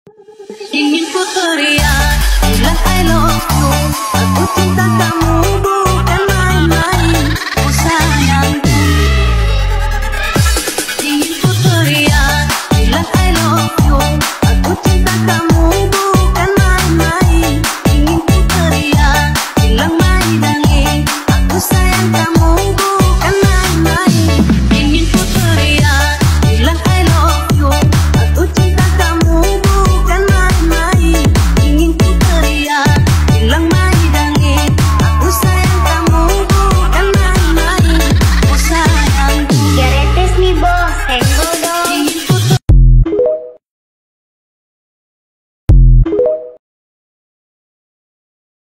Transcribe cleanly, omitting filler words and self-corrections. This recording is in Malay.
Ingin ku teriak, bilang I love you, aku cinta kamu.